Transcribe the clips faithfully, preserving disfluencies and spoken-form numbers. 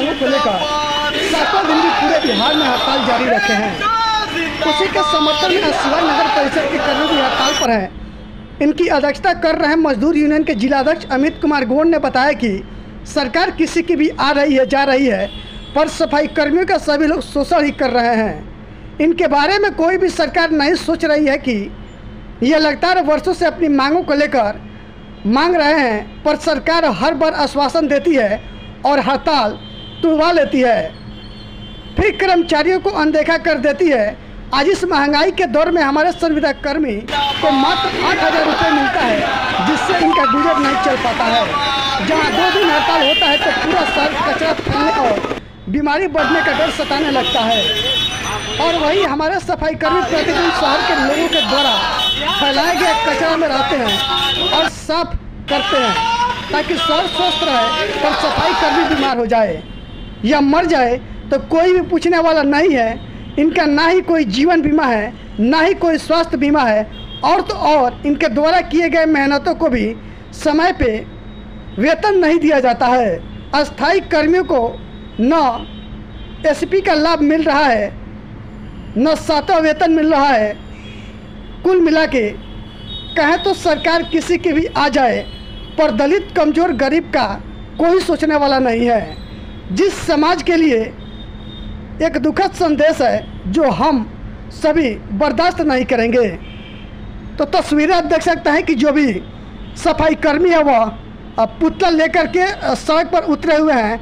मांगों को लेकर सातों दिन भी पूरे बिहार में हड़ताल जारी रखे हैं। उसी के समर्थन में शिवाजी नगर परिषद के कर्मी भी हड़ताल पर हैं। इनकी अध्यक्षता कर रहे मजदूर यूनियन के जिलाध्यक्ष अमित कुमार गौड़ ने बताया कि सरकार किसी की भी आ रही है जा रही है, पर सफाई कर्मियों का सभी लोग शोषण ही कर रहे हैं। इनके बारे में कोई भी सरकार नहीं सोच रही है कि यह लगातार वर्षों से अपनी मांगों को लेकर मांग रहे हैं, पर सरकार हर बार आश्वासन देती है और हड़ताल तुड़वा लेती है, फिर कर्मचारियों को अनदेखा कर देती है। आज इस महंगाई के दौर में हमारे संविदा कर्मी को मात्र आठ हज़ार रुपये मिलता है, जिससे इनका गुजर नहीं चल पाता है। जहां दो दिन हड़ताल होता है तो पूरा शहर कचरा फैलने और बीमारी बढ़ने का डर सताने लगता है, और वही हमारे सफाई कर्मी प्रतिदिन शहर के लोगों के द्वारा फैलाए गए कचरा में रहते हैं और साफ करते हैं ताकि शहर स्वस्थ रहे, पर सफाई कर्मी बीमार हो जाए या मर जाए तो कोई भी पूछने वाला नहीं है। इनका ना ही कोई जीवन बीमा है, ना ही कोई स्वास्थ्य बीमा है, और तो और इनके द्वारा किए गए मेहनतों को भी समय पे वेतन नहीं दिया जाता है। अस्थायी कर्मियों को न एसपी का लाभ मिल रहा है, न सातवां वेतन मिल रहा है। कुल मिला के कहें तो सरकार किसी की भी आ जाए, पर दलित, कमज़ोर, गरीब का कोई सोचने वाला नहीं है। जिस समाज के लिए एक दुखद संदेश है जो हम सभी बर्दाश्त नहीं करेंगे। तो तस्वीरें आप देख सकते हैं कि जो भी सफाई कर्मी है वह पुतला लेकर के सड़क पर उतरे हुए हैं।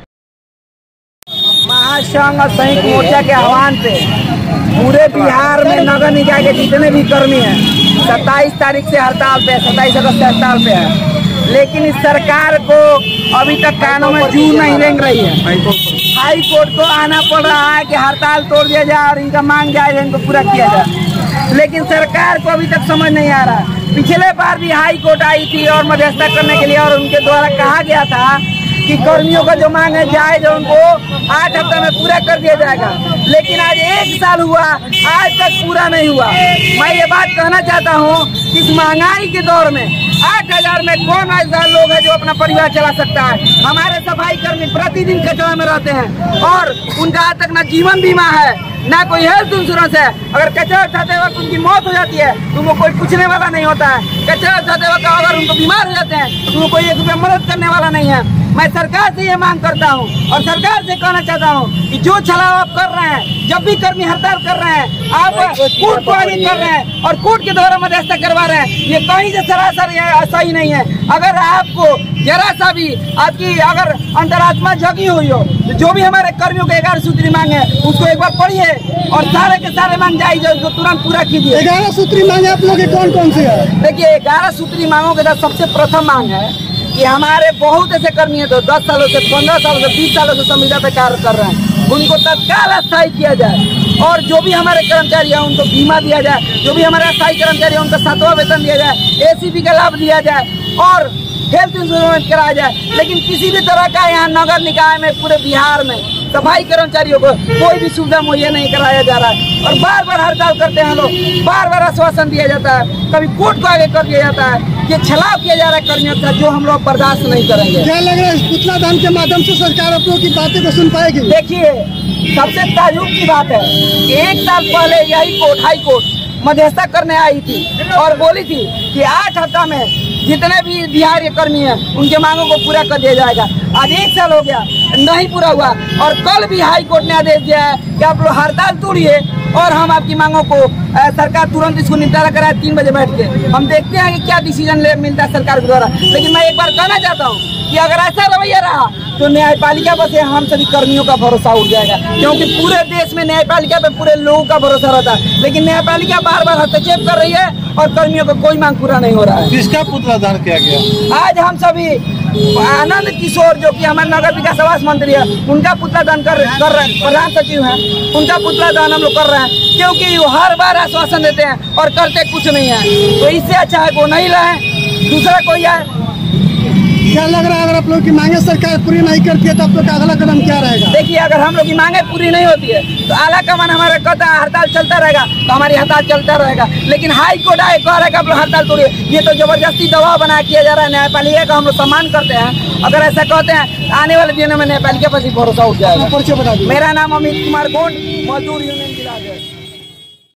महासंघ और संयुक्त मोर्चा के आह्वान पे पूरे बिहार में नगर निकाय के जितने भी कर्मी हैं सत्ताईस तारीख से हड़ताल पे, सत्ताईस अगस्त से हड़ताल पे है। लेकिन इस सरकार को अभी तक कानों में जू नहीं रेंग रही है। हाई कोर्ट को आना पड़ रहा है कि हड़ताल तोड़ दिया जाए और इनका मांग जाए इनको पूरा किया जाए, लेकिन सरकार को अभी तक समझ नहीं आ रहा। पिछले बार भी हाई कोर्ट आई थी और मध्यस्थता करने के लिए, और उनके द्वारा कहा गया था कि कर्मियों का जो मांग है जायज है उनको आठ हफ्ते में पूरा कर दिया जाएगा, लेकिन आज एक साल हुआ आज तक पूरा नहीं हुआ। मैं ये बात कहना चाहता हूँ कि इस महंगाई के दौर में आठ हजार में कौन ऐसा लोग है जो अपना परिवार चला सकता है। हमारे सफाई कर्मी प्रतिदिन कचरा में रहते हैं और उनका आज तक ना जीवन बीमा है, ना कोई हेल्थ इंश्योरेंस है। अगर कचरा उठाते वक्त उनकी मौत हो जाती है तो उनको कोई पूछने वाला नहीं होता है। कचरा उठाते वक्त अगर उनको बीमार हो जाते हैं तो उनको कोई एक रुपया मदद करने वाला नहीं है। मैं सरकार से ये मांग करता हूँ और सरकार से कहना चाहता हूँ कि जो छलाव आप कर रहे हैं, जब भी कर्मी हड़ताल कर रहे हैं, आप कोर्ट को आगे कर रहे हैं और कोर्ट के द्वारा मध्यस्थता करवा रहे हैं, ये कहीं से सरासर सही नहीं है। अगर आपको जरा सा भी आपकी अगर अंतरात्मा जगी हुई हो तो जो भी हमारे कर्मियों के ग्यारह सूत्री मांग है उसको एक बार पढ़िए और सारे के सारे मांग जायज उसको तुरंत पूरा कीजिए। ग्यारह सूत्री मांग आप लोग कौन कौन सी है? देखिए, ग्यारह सूत्री मांगों के साथ सबसे प्रथम मांग है कि हमारे बहुत ऐसे कर्मी हैं तो दस सालों से, पंद्रह सालों से, बीस सालों से संविदा पे कार्य कर रहे हैं, उनको तत्काल अस्थायी किया जाए, और जो भी हमारे कर्मचारी हैं उनको बीमा दिया जाए, जो भी हमारे अस्थायी कर्मचारी हैं उनको सातवां वेतन दिया जाए, एसीपी का लाभ दिया जाए और हेल्थ इंश्योरेंस कराया जाए। लेकिन किसी भी तरह का यहाँ नगर निकाय में पूरे बिहार में सफाई कर्मचारियों को कोई भी सुविधा मुहैया नहीं कराया जा रहा है और बार बार हड़ताल करते हैं लोग, बार बार आश्वासन दिया जाता है, कभी कोर्ट को आगे कर दिया जाता है। ये छलाव किया जा रहा है कर्मियों का, जो हम लोग बर्दाश्त नहीं करेंगे। क्या लग रहा है इस पुतला दान के माध्यम से सरकार आप लोगों की बातें को सुन पाएगी? देखिए, सबसे ताज्जुब की बात है कि एक साल पहले यही कोर्ट, हाई कोर्ट मध्यस्थता करने आई थी और बोली थी कि आठ हफ्ता में जितने भी बिहार के कर्मी हैं उनके मांगों को पूरा कर दिया जाएगा। आज एक साल हो गया, नहीं पूरा हुआ, और कल भी हाई कोर्ट ने आदेश दिया है कि आप लोग हड़ताल तोड़िए और हम आपकी मांगों को आ, सरकार तुरंत इसको निपटारा कराए तीन बजे बैठ के। हम देखते हैं कि क्या डिसीजन ले मिलता है सरकार के द्वारा। लेकिन मैं एक बार कहना चाहता हूँ कि अगर ऐसा रवैया रहा तो न्यायपालिका पर से हम सभी कर्मियों का भरोसा उठ जाएगा, क्योंकि पूरे देश में न्यायपालिका पे पूरे लोगों का भरोसा रहता है। लेकिन न्यायपालिका बार बार हस्तक्षेप कर रही है और कर्मियों का कोई मांग पूरा नहीं हो रहा है। किसका पुतला दान किया गया? आज हम सभी आनंद किशोर जो कि हमारे नगर विकास आवास मंत्री है उनका पुतला दान कर, कर रहे हैं, प्रधान सचिव हैं, उनका पुतला दान हम लोग कर रहे हैं, क्योंकि वो हर बार आश्वासन देते हैं और करते कुछ नहीं है। तो इससे अच्छा है वो नहीं लाए, दूसरा कोई आए। क्या लग रहा है, अगर आप लोग की मांगे सरकार पूरी नहीं करती है तो आप लोग का अगला कदम क्या रहेगा? देखिए, अगर हम लोग की मांगे पूरी नहीं होती है तो आला कमान हमारा कहता है हड़ताल चलता रहेगा, तो हमारी हड़ताल चलता रहेगा। लेकिन हाई कोर्ट आए कह रहा है कि आप लोग हड़ताल तोड़िए, ये तो जबरदस्ती दबाव बना किया जा रहा है। न्यायपालिका का हम लोग सम्मान करते हैं, अगर ऐसा कहते हैं आने वाले दिनों में न्यायपालिका पर भी भरोसा उठ जाएगा। परिचय बता दीजिए। मेरा नाम अमित कुमार गोंड, मजदूर यूनियन जिला।